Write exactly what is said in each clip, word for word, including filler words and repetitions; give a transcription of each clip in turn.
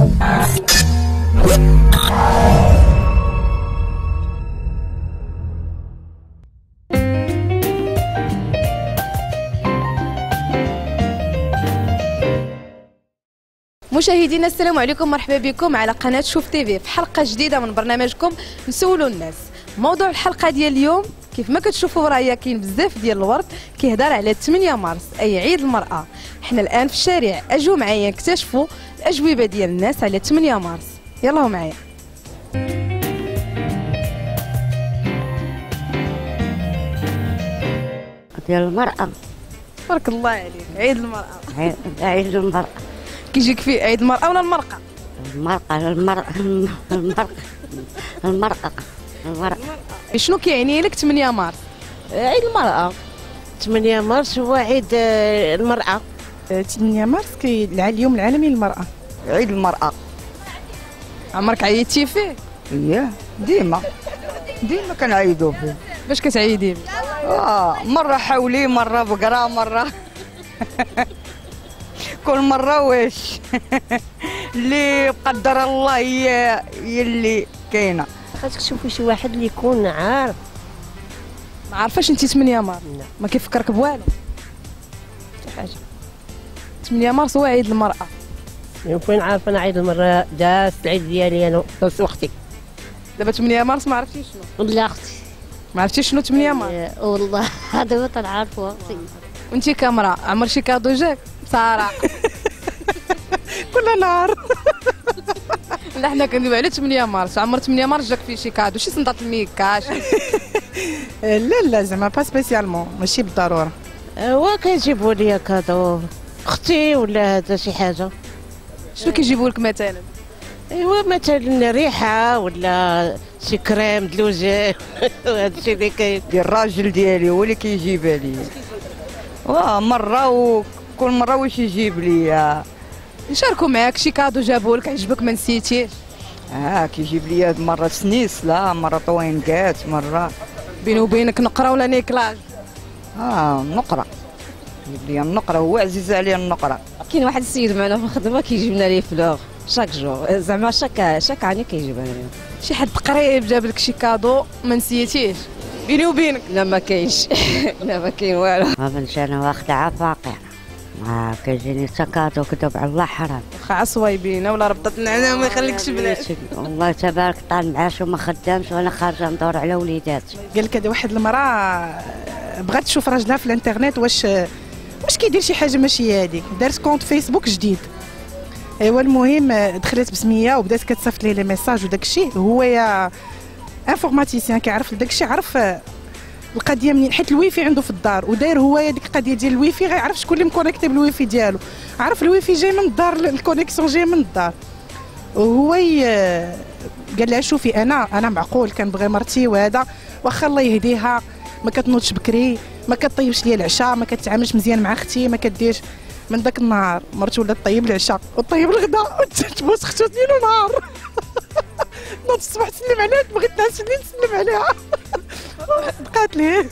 مشاهدينا السلام عليكم، مرحبا بكم على قناه شوف تيفي في حلقه جديده من برنامجكم نسولوا الناس. موضوع الحلقه ديال اليوم كيف ما كتشوفوا ورايا كاين بزاف ديال الورد كيهضر على ثمانية مارس اي عيد المراه. حنا الان في الشارع، اجوا معايا نكتشفوا الاجوبه ديال الناس على ثمانية مارس. يلا معايا. ديال المرأة. تبارك الله عليك، عيد المرأة. عيد المرأة كيجيك فيه عيد المرأة ولا المرقة؟ المرقة المرقة المرقة المرقة المرقة. شنو كيعني لك ثمانية مارس؟ عيد المرأة. ثمانية مارس هو عيد المرأة. ثمانية مارس كي اليوم العالمي للمرأة. عيد المرأة. عمرك عيطتي فيه؟ اييه ديما ديما كنعيدو فيه. باش كتعيدي؟ اه مرة حولي، مرة بقرة، مرة كل مرة واش اللي قدر الله هي هي اللي كاينة. خاصك تشوفي شي واحد اللي يكون عارف. ما عارفاش انت ثمانية مارس؟ لا. ما كيفكرك بوالو؟ شي حاجة. ثمانية مارس هو عيد المرأة. وين عارفة انا عيد المرأة؟ دازت العيد ديالي انا دازت وقتي. دابا ثمانية مارس ما عرفتيش شنو؟ لا اختي ما عرفتيش شنو ثمانية مارس؟ والله هذا هو تنعرفو وقتي. وانت كامرا عمر شي كادو جاك؟ بصراحة كل نهار. لا حنا كندويو على ثمانية مارس، عمر ثمانية مارس جاك فيه شي كادو، شي صندات الميكا شي؟ لا لا زعما با سبيسيالمون، ماشي بالضروره. هو كيجيبوا لي كادو اختي ولا هذا شي حاجة. شنو كيجيبوا لك مثلا؟ ايوا مثلا ريحة ولا شي كريم دلوجه وهذا الشيء اللي كاين. ديال الراجل ديالي هو اللي كيجيبها لي. واه مرة وكل مرة واش يجيب لي. نشاركوا معاك شي كادو جابوا لك عجبك ما نسيتيش؟ اه كيجيب لي مرة سنيس، لا مرة طوينكات، مرة بيني وبينك نقرا ولا نيكلاج؟ اه النقرة يجيب لي النقرة، هو عزيز عليه النقرة. كاين واحد السيد معنا في الخدمه كيجيب لنا لي فلوغ شاك جور، زعما شاك شاك عني كيجيب لنا. شي حد قريب جاب لك شي كادو ما نسيتيش بيني وبينك؟ لا ما كاينش. لا ما كاين والو. ما بنش انا واخدة عفاقر، ما كيجيني سكاتو كذب على الله حرام. واخا عصوايبينه ولا ربطة النعناع ما يخليكش بلاش. والله تبارك طال معاش وما خدامش وانا خارجة ندور على وليداتي. قال لك هذه واحد المراه بغات تشوف راجلها في الانترنت واش واش كيدير شي حاجه ماشي هذيك، دارت كونت فيسبوك جديد. ايوا المهم دخلت بسميه وبدات كتصيفط ليه لي ميساج وداك الشيء. هو يا انفورماتيسيان كيعرف داك الشيء، عرف القضيه منين، حيت الويفي عنده في الدار وداير هو ديك القضيه ديال الويفي، غيعرف شكون اللي مكونيكتي بالويفي ديالو. عرف الويفي جاي من الدار، الكونيكسيون جاي من الدار. وهو قال لها شوفي انا انا معقول كنبغي مرتي وهذا، واخا الله يهديها ما كتنوضش بكري، ما كطيبش ليا العشاء، ما كتعاملش مزيان مع اختي، ما كديرش. من داك النهار مرته ولات طيب العشاء وطيب الغداء وتبوس اختو ليل ونهار. نوض الصباح تسلم عليها، بغيت نعس الليل نسلم عليها. بقات ليه.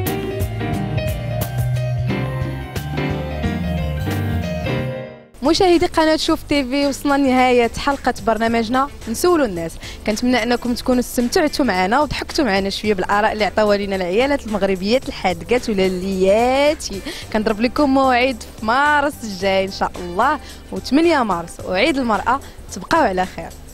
مشاهدي قناه شوف تيفي، وصلنا لنهايه حلقه برنامجنا نسولوا الناس. كنتمنى انكم تكونوا استمتعتوا معنا وضحكتوا معنا شويه بالاراء اللي عطاوها لنا العيالات المغربيات الحادقات ولا اللياتي. كنضرب لكم موعد في مارس الجاي ان شاء الله، و8 مارس وعيد المراه. تبقاو على خير.